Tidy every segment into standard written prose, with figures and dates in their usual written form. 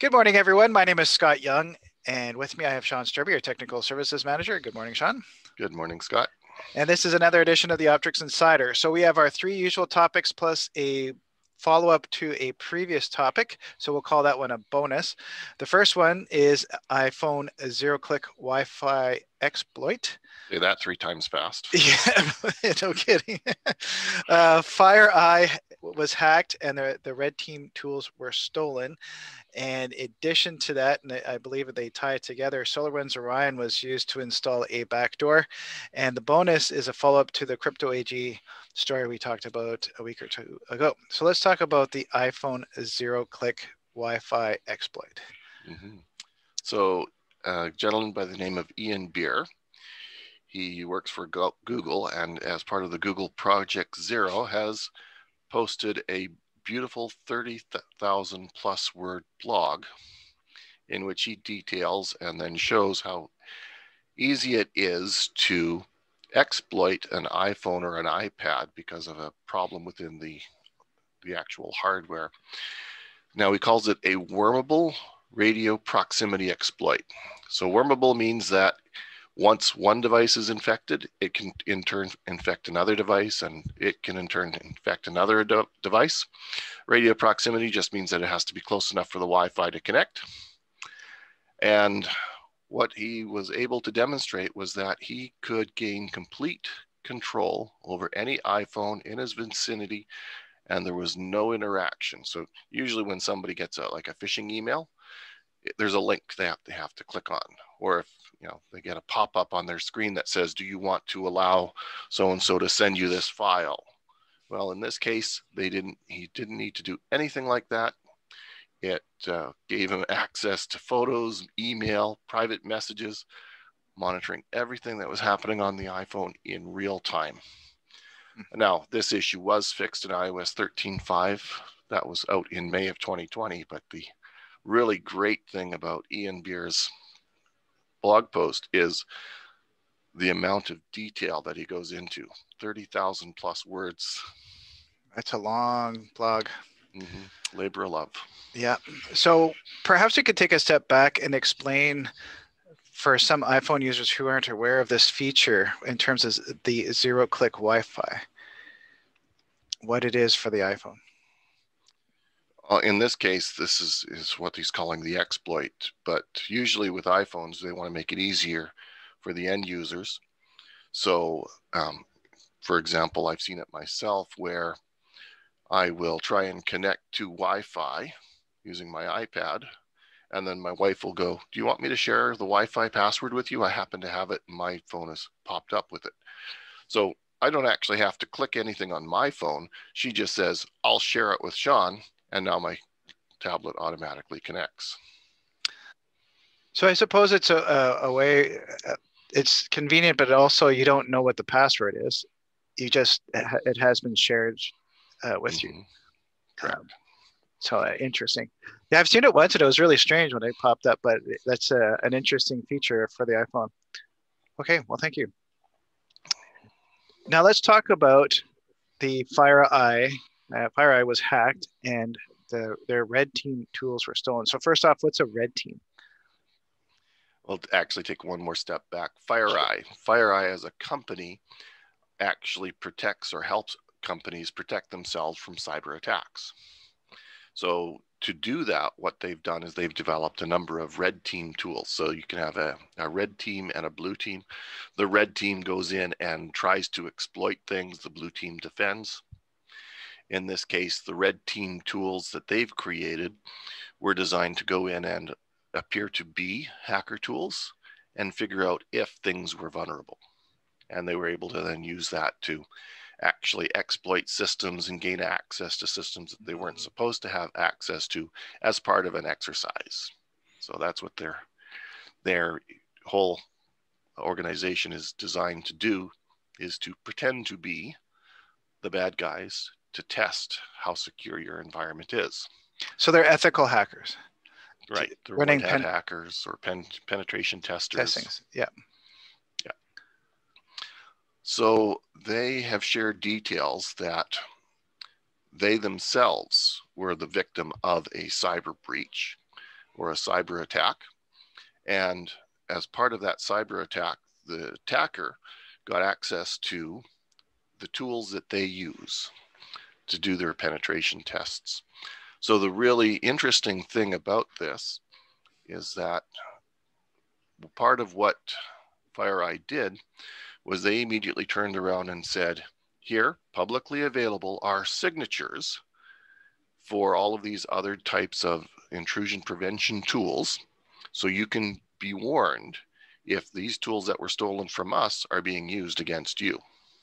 Good morning, everyone. My name is Scott Young, and with me I have Sean Sturby, our Technical Services Manager. Good morning, Sean. Good morning, Scott. And this is another edition of the Optrics Insider. So we have our three usual topics plus a follow-up to a previous topic. So we'll call that one a bonus. The first one is iPhone zero-click Wi-Fi exploit. Say that 3 times fast. Yeah, no kidding. FireEye was hacked and the red team tools were stolen. And in addition to that, and I believe they tie it together, Solarwinds Orion was used to install a backdoor. And the bonus is a follow-up to the Cypto AG story we talked about a week or two ago. So let's talk about the iPhone zero-click Wi-Fi exploit. So a gentleman by the name of Ian Beer, he works for Google, and as part of the Google Project Zero has posted a beautiful 30,000 plus word blog in which he details and then shows how easy it is to exploit an iPhone or an iPad because of a problem within the actual hardware. Now he calls it a wormable radio proximity exploit. So wormable means that once one device is infected, it can in turn infect another device, and it can in turn infect another device. Radio proximity just means that it has to be close enough for the Wi-Fi to connect. And what he was able to demonstrate was that he could gain complete control over any iPhone in his vicinity, and there was no interaction. So usually when somebody gets like a phishing email, there's a link they have to click on, or if they get a pop-up on their screen that says, do you want to allow so-and-so to send you this file? Well, in this case, he didn't need to do anything like that. It gave him access to photos, email, private messages, monitoring everything that was happening on the iPhone in real time. Now, this issue was fixed in iOS 13.5. That was out in May of 2020, but the really great thing about Ian Beer's blog post is the amount of detail that he goes into. 30,000 plus words. That's a long blog. Labor of love. Yeah. So perhaps we could take a step back and explain for some iPhone users who aren't aware of this feature in terms of the zero-click Wi-Fi, what it is for the iPhone. In this case, this is what he's calling the exploit, but usually with iPhones, they want to make it easier for the end users. So, for example, I've seen it myself where I will try and connect to Wi-Fi using my iPad, and then my wife will go, do you want me to share the Wi-Fi password with you? I happen to have it, and my phone has popped up with it. So I don't actually have to click anything on my phone. She just says, I'll share it with Sean, and now my tablet automatically connects. So I suppose it's a way, it's convenient, but also you don't know what the password is. You just, it has been shared with you. Correct. So interesting. Yeah, I've seen it once and it was really strange when it popped up, but that's an interesting feature for the iPhone. Okay, well, thank you. Now let's talk about the FireEye. FireEye was hacked and their red team tools were stolen. So first off, what's a red team? Well, actually take one more step back. FireEye. FireEye as a company actually protects or helps companies protect themselves from cyber attacks. So to do that, what they've done is they've developed a number of red team tools. So you can have a red team and a blue team. The red team goes in and tries to exploit things. The blue team defends. In this case, the red team tools that they've created were designed to go in and appear to be hacker tools and figure out if things were vulnerable. And they were able to then use that to actually exploit systems and gain access to systems that they weren't supposed to have access to as part of an exercise. So that's what their whole organization is designed to do, is to pretend to be the bad guys to test how secure your environment is. So they're ethical hackers. Right. They're white hat hackers or penetration testers. Testings. Yeah. Yeah. So they have shared details that they themselves were the victim of a cyber breach or a cyber attack. And as part of that cyber attack, the attacker got access to the tools that they use to do their penetration tests. So the really interesting thing about this is that part of what FireEye did was they immediately turned around and said, here, publicly available are signatures for all of these other types of intrusion prevention tools. So you can be warned if these tools that were stolen from us are being used against you.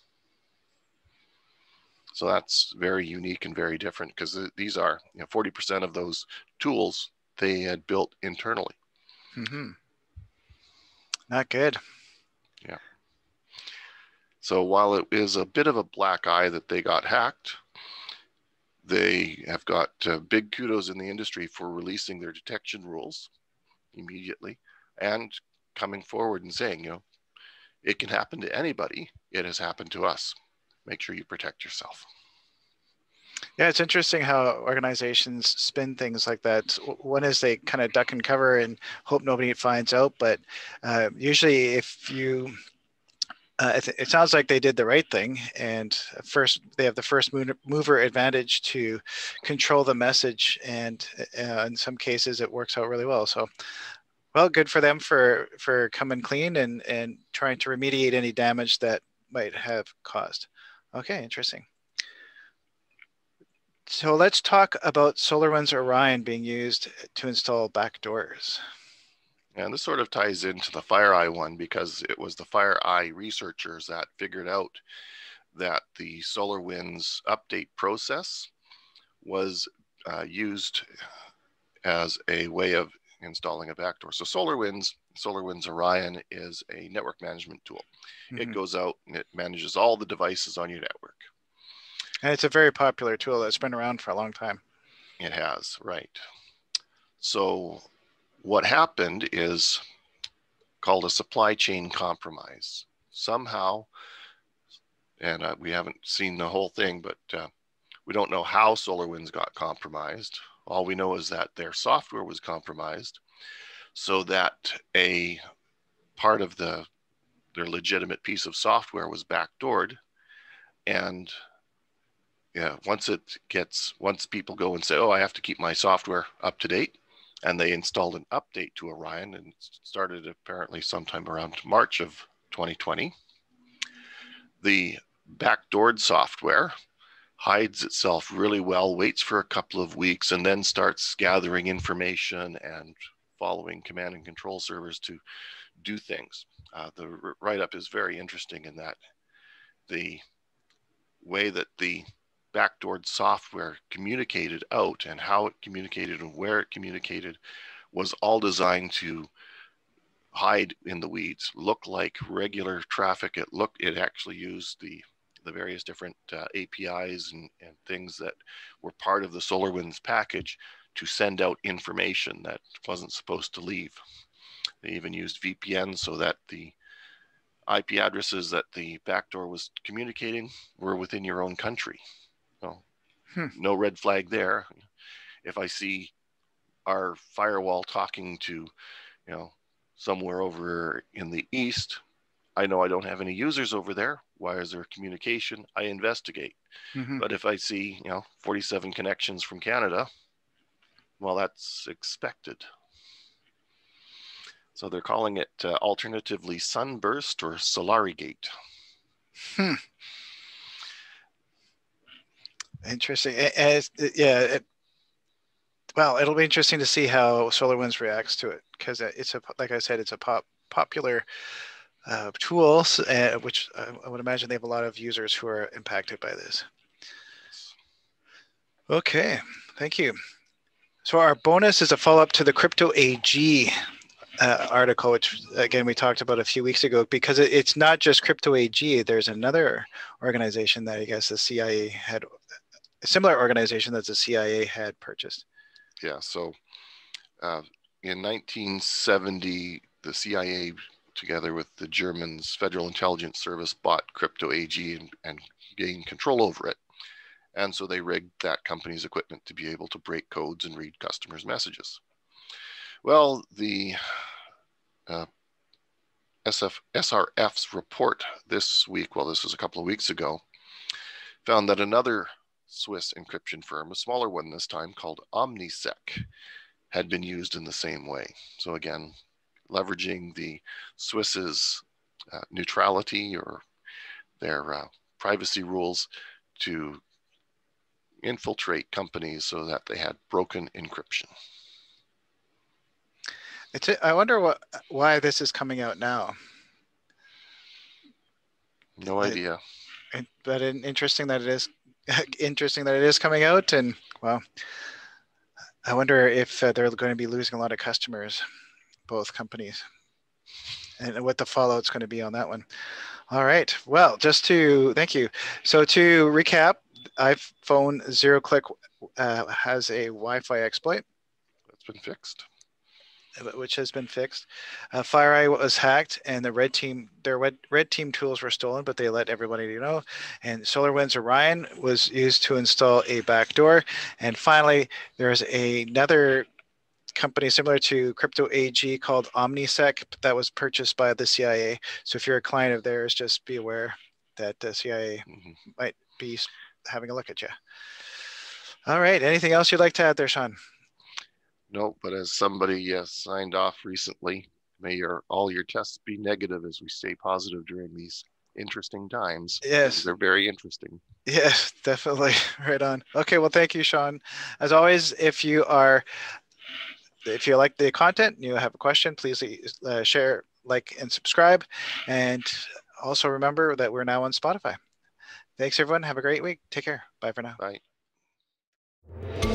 So that's very unique and very different, because these are 40% of those tools they had built internally. Mm-hmm. Not good. Yeah. So while it is a bit of a black eye that they got hacked, they have got big kudos in the industry for releasing their detection rules immediately and coming forward and saying, it can happen to anybody. It has happened to us. Make sure you protect yourself. Yeah, it's interesting how organizations spin things like that. One is they kind of duck and cover and hope nobody finds out. But usually if you, it sounds like they did the right thing. And first, they have the first mover advantage to control the message. And in some cases, it works out really well. So, well, good for them for coming clean and trying to remediate any damage that might have caused. Okay, interesting. So let's talk about SolarWinds Orion being used to install backdoors. And this sort of ties into the FireEye one, because it was the FireEye researchers that figured out that the SolarWinds update process was used as a way of installing a backdoor. So SolarWinds Orion is a network management tool. Mm-hmm. It goes out and it manages all the devices on your network. And it's a very popular tool that's been around for a long time. It has, right. So what happened is called a supply chain compromise. Somehow, and we haven't seen the whole thing, but we don't know how SolarWinds got compromised. All we know is that their software was compromised, so that a part of their legitimate piece of software was backdoored. And once people go and say, oh, I have to keep my software up to date, and they installed an update to Orion, and started apparently sometime around March of 2020, the backdoored software hides itself really well, waits for a couple of weeks, and then starts gathering information and following command and control servers to do things. The write-up is very interesting in that the way that the backdoored software communicated out and how it communicated and where it communicated was all designed to hide in the weeds, look like regular traffic. It actually used the various different APIs and things that were part of the SolarWinds package to send out information that wasn't supposed to leave. They even used VPN so that the IP addresses that the backdoor was communicating were within your own country. No red flag there. If I see our firewall talking to, somewhere over in the east, I know I don't have any users over there. Why is there communication? I investigate. Mm-hmm. But if I see, 47 connections from Canada, well, that's expected. So they're calling it alternatively Sunburst or Solarigate. Interesting. Well, it'll be interesting to see how SolarWinds reacts to it, because like I said, it's a popular tools, which I would imagine they have a lot of users who are impacted by this. Okay, thank you. So our bonus is a follow-up to the Cypto AG article, which again we talked about a few weeks ago, because it's not just Cypto AG. There's another organization that I guess the CIA had, a similar organization that the CIA had purchased. Yeah, so in 1970, the CIA, together with the Germans' Federal Intelligence Service, bought Cypto AG and gained control over it. And so they rigged that company's equipment to be able to break codes and read customers' messages. Well, the SRF's report this week, well, this was a couple of weeks ago, found that another Swiss encryption firm, a smaller one this time, called OmniSec, had been used in the same way. So again, leveraging the Swiss's neutrality or their privacy rules to infiltrate companies so that they had broken encryption. I wonder why this is coming out now. No idea. But interesting that it is interesting that it is coming out, and well, I wonder if they're going to be losing a lot of customers, both companies, and what the fallout's going to be on that one. All right. Well, thank you. So to recap, iPhone Zero Click has a Wi-Fi exploit. That's been fixed. Which has been fixed. FireEye was hacked, and their red team tools were stolen, but they let everybody know. And SolarWinds Orion was used to install a backdoor. And finally, there's another company similar to Cypto AG called OmniSec that was purchased by the CIA. So if you're a client of theirs, just be aware that the CIA might be having a look at you. All right. Anything else you'd like to add there, Sean? No, but as somebody signed off recently, may all your tests be negative as we stay positive during these interesting times. Yes. They're very interesting. Yes, definitely. Right on. Okay, well, thank you, Sean. As always, if you like the content and you have a question, please share, like, and subscribe. And also remember that we're now on Spotify. Thanks, everyone. Have a great week. Take care. Bye for now. Bye.